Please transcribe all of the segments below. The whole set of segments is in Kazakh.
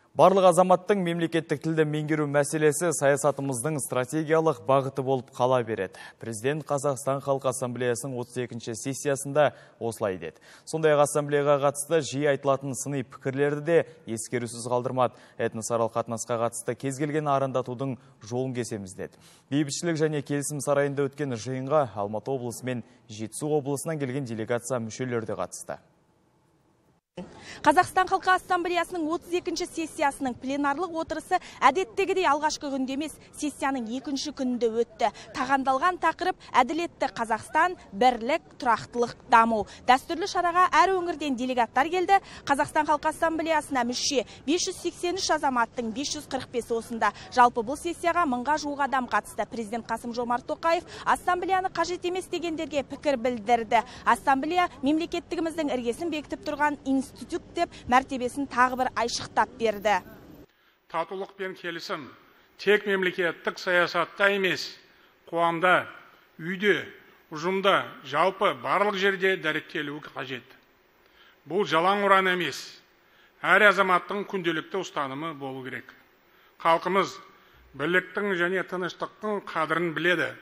Барлық азаматтың мемлекеттік тілді меңгеру мәселесі саясатымыздың стратегиялық бағыты болып қала береді. Президент Қазақстан Халқы Ассамблеясының 32-ші сессиясында осылай деді. Сондай-ақ ассамблеяға қатысты жиі айтылатын сыни пікірлерді де ескерусіз қалдырмады. Этносаралық қатынасқа қатысты кез келген арандатудың жолын кесеміз деді. Бейбітшілік және келісім сарайында өткен жиынға Алматы облысы мен Жетісу облысынан келген делегация мүшелері де қатысты. Қазақстан Халқы Ассамблеясының 32-ші сессиясының пленарлық отырысы әдеттегідей алғашқы күнде емес, сессияның екінші күнінде өтті. Тағандалған тақырып әділетті Қазақстан, бірлік, тұрақтылық, даму. Дәстүрлі шараға әр өңірден делегаттар келді. Қазақстан Халқы Ассамблеясына мүше 583 азаматтың 545 осында. Жалпы бұл сессияға 1000-ға жуық адам қатысты. Президент Қасым-Жомарт Тоқаев ассамблеяны қажет емес дегендерге пікір білдірді. Ассамблея мемлекеттігіміздің іргесін бекітіп тұрған институт деп мәртебесін тағы бір айшықтап берді. Татулық пен келісім тек мемлекеттік саясатта емес, қоғамда, үйде, ұжымда, жалпы барлық жерде дәріптелуі қажет. Бұл жалаң ұран емес, әр азаматтың күнделікті ұстанымы болу керек. Халқымыз бірліктің және тыныштықтың қадірін біледі.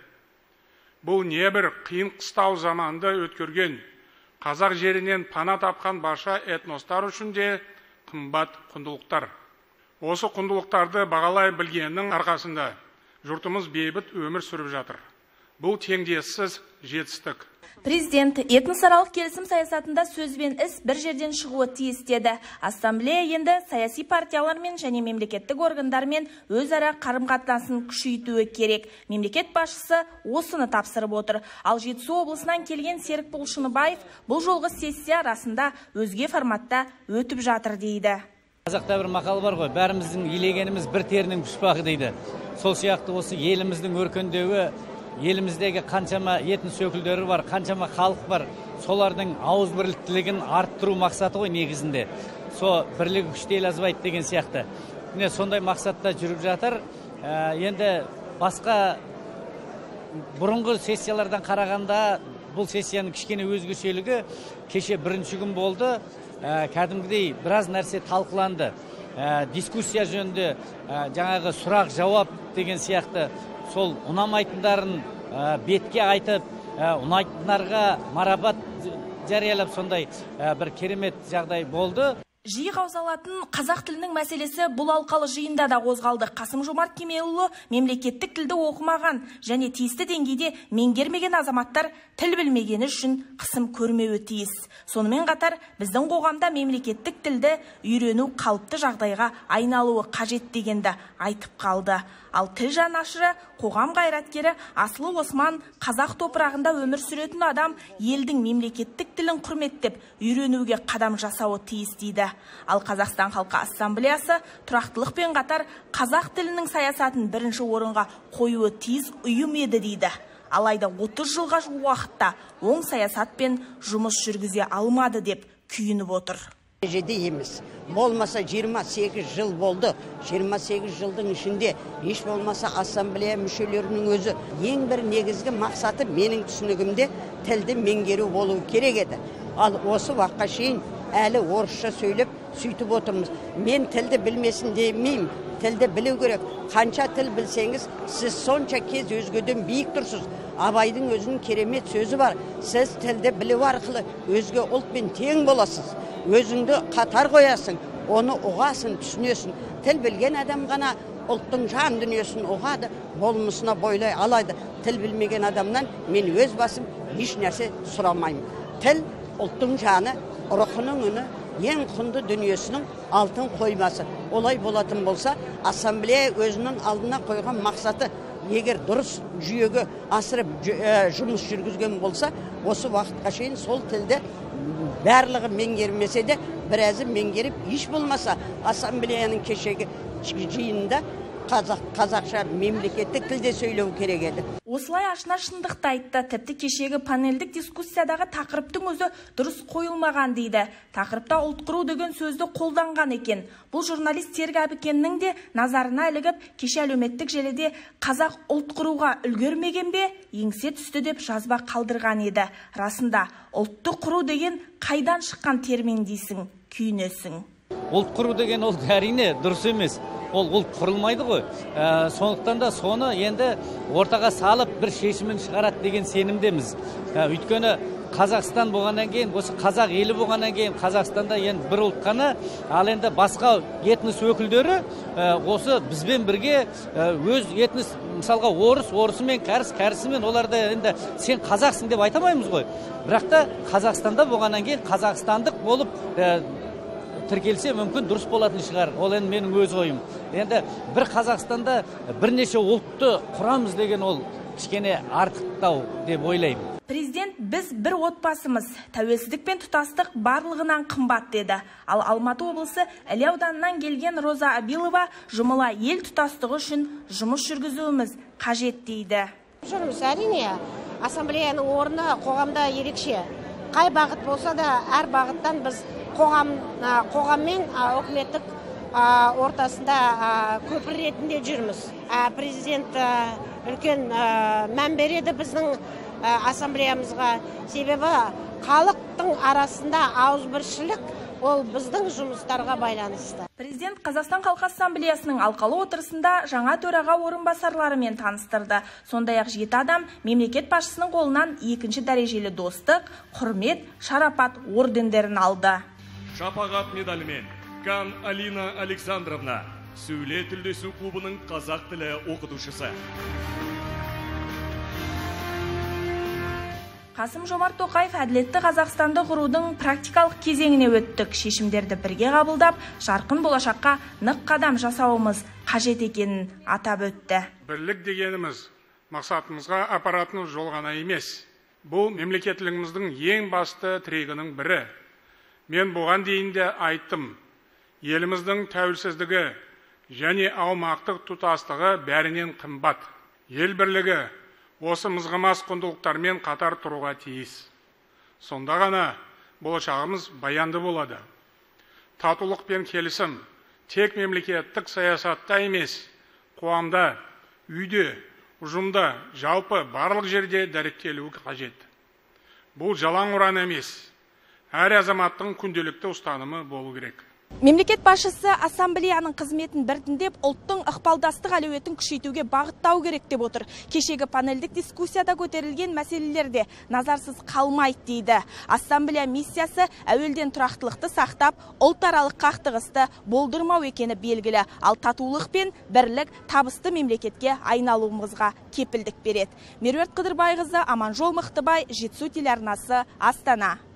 Бұл небір қиын қыстау заманды өткерген қазақ жерінен пана тапқан барша этностар үшін де қымбат құндылықтар. Осы құндылықтарды бағалай білгеннің арқасында жұртымыз бейбіт өмір сүріп жатыр. Бұл теңдессіз жетістік. Президент этносаралық келісім саясатында сөз бен іс бір жерден шығуы тиіс деді. Ассамблея енді саяси партиялармен және мемлекеттік органдармен өзара қарым-қатынасын күшейтуі керек. Мемлекет басшысы осыны тапсырып отыр. Ал Жетісу облысынан келген Серікбол Шыныбаев бұл жолғы сессия арасында өзге форматта өтіп жатыр дейді. Қазақта бір мақал бар ғой, бәріміздің елегеніміз бір терінің пұшпағы дейді. Сол сияқты осы еліміздің өркендеуі, еліміздегі қаншама этнос өкілдері бар, қаншама халық бар, солардың ауыз бірліктілігін арттыру мақсаты ғой негізінде. Со бірлігі күште ел азбайды деген сияқты. Міне сондай мақсатта жүріп жатыр. Енді басқа бұрынғы сессиялардан қарағанда бұл сессияның кішкене өзгешелігі, кеше бірінші күн болды. Кәдімгідей біраз нәрсе талқыланды. Дискуссия жөнінде жаңағы сұрақ жауап деген сияқты сол ұнамайтындарын бетке айтып, ұнайтындарға марапат жариялап сондай бір керемет жағдай болды. Жиі қаузалатын қазақ тілінің мәселесі бұл алқалы жиында да қозғалды. Қасым-Жомарт Кемелұлы мемлекеттік тілді оқымаған және тиісті деңгейде меңгермеген азаматтар тіл білмегені үшін қысым көрмеуі тиіс. Сонымен қатар біздің қоғамда мемлекеттік тілді үйрену қалыпты жағдайға айналуы қажет дегенді айтып қалды. Ал тіл жанашыры, қоғам қайраткері Асылы Осман қазақ топырағында өмір сүретін адам елдің мемлекеттік тілін құрметтеп үйренуге қадам жасауы тиіс дейді. Ал Қазақстан Халқы Ассамблеясы тұрақтылықпен қатар қазақ тілінің саясатын бірінші орынға қоюы тиіс ұйым еді дейді. Алайда 30 жылға жуық уақытта оң саясатпен жұмыс жүргізе алмады деп күйініп отыр. Емес. Болмаса 28 жыл болды. 28 жылдың ішінде еш болмаса ассамблея мүшелерінің өзі ең бір негізгі мақсаты менің түсінігімде тілді меңгеру болу керек еді. Ал осы уақытқа шейін әлі орысша сөйлеп сөйтіп отырмыз. Мен тілді білмесін демеймін. Тілді білу керек. Қанша тіл білсеңіз, сіз сонша кез өзгеден биік тұрсыз. Абайдың өзінің керемет сөзі бар. Сіз тілді білу арқылы өзге ұлтпен тең боласыз. Өзіңді қатар қоясың, оны ұғасың, түсінесің. Тіл білген адам ғана ұлттың жан дүниесін ұғады, болмысына бойлай алады. Тіл білмеген адамнан мен өз басым еш нәрсе сұрамаймын. Тіл ұлттың жаны, рухының үні, ең құнды дүниесінің алтын қоймасы. Олай болатын болса, ассамблея өзінің алдына қойған мақсаты егер дұрыс жүйеге асырып жұмыс жүргізген болса, осы уақытқа шейін сол тілді барлығы меңгермесе де біразы меңгеріп, еш болмаса ассамблеяның кешегі жиынында қазақша мемлекеттік тілде сөйлеу керек еді. Осылай ашына шындықты айтты. Тіпті кешегі панельдік дискуссиядағы тақырыптың өзі дұрыс қойылмаған дейді. Тақырыпта ұлт құру деген сөзді қолданған екен. Бұл журналист Серік Әбікеннің де назарына ілігіп, кеше әлеуметтік желіде қазақ ұлт құруға үлгермеген бе, еңсе түсті деп жазба қалдырған еді. Расында ұлтты құру деген қайдан шыққан термин дейсің, күйінесің. Ұлт құру деген ол әрине дұрыс емес. Ол ұлт құрылмайды ғой. Сондықтан да соны енді ортаға салып бір шешімін шығарады деген сенімдеміз. Өйткені Қазақстан болғаннан кейін, осы қазақ елі болғаннан кейін, Қазақстанда енді бір ұлт қана, ал енді басқа этнос өкілдері осы бізбен бірге өз этнос, мысалға орысымен, кәрісімен оларды енді сен қазақсың деп айтамаймыз ғой. Бірақ та Қазақстанда болғаннан кейін қазақстандық болып тіркелсе мүмкін дұрыс болатын шығар. Ол енді менің өз ойым. Енді бір Қазақстанда бірнеше ұлтты құрамыз деген ол кішкене артықтау деп ойлаймын. Президент біз бір отбасымыз, тәуелсіздік пен тұтастық барлығынан қымбат деді. Ал Алматы облысы Іле ауданынан келген Роза Абилова жұмыла ел тұтастығы үшін жұмыс жүргізуіміз қажет дейді. Жүрміз, әрине, ассамблеяның орны қоғамда ерекше. Қай бағыт болса да, әр бағыттан біз қоғаммен үкіметтік ортасында көпір ретінде жүрміз. Президент үлкен мән береді біздің ассамблеямызға, себебі халықтың арасында ауызбіршілік ол біздің жұмыстарға байланысты. Президент Қазақстан Халқы Ассамблеясының алқалы отырысында жаңа төраға орынбасарларымен таныстырды. Сондай-ақ 7 адам мемлекет басшысының қолынан 2-ші дәрежелі достық, құрмет, шарапат ордендерін алды. Шапағат медалімен Кан Алина Александровна, сөйле тілдесу клубының қазақ тілі оқытушысы. Қасым-Жомарт Тоқаев әділетті Қазақстанды құрудың практикалық кезеңіне өттік. Шешімдерді бірге қабылдап, жарқын болашаққа нық қадам жасауымыз қажет екенін атап өтті. Бірлік дегеніміз мақсатымызға апаратын жол ғана емес. Бұл мемлекеттілігіміздің ең басты тірегінің бірі. Мен бұған дейін де айттым. Еліміздің тәуелсіздігі және аумақтық тұтастығы бәрінен қымбат. Ел бірлігі осы мызғымас құндылықтармен қатар тұруға тиіс. Сонда ғана болашағымыз баянды болады. Татулық пен келісім тек мемлекеттік саясатта емес, қоғамда, үйде, ұжымда, жалпы барлық жерде дәріптелуі қажет. Бұл жалаң ұран емес, әр азаматтың күнделікті ұстанымы болу керек. Мемлекет басшысы ассамблеяның қызметін біртіндеп ұлттың ықпалдастық әлеуетін күшейтуге бағыттау керек деп отыр. Кешегі панельдік дискуссияда көтерілген мәселелерде назарсыз қалмайды дейді. Ассамблея миссиясы әуелден тұрақтылықты сақтап, ұлтаралық қақтығысты болдырмау екені белгілі. Ал татулық пен бірлік табысты мемлекетке айналуымызға кепілдік береді. Меруерт Қыдырбайқызы, Аманжол Мықтыбай, Жетісу телеарнасы, Астана.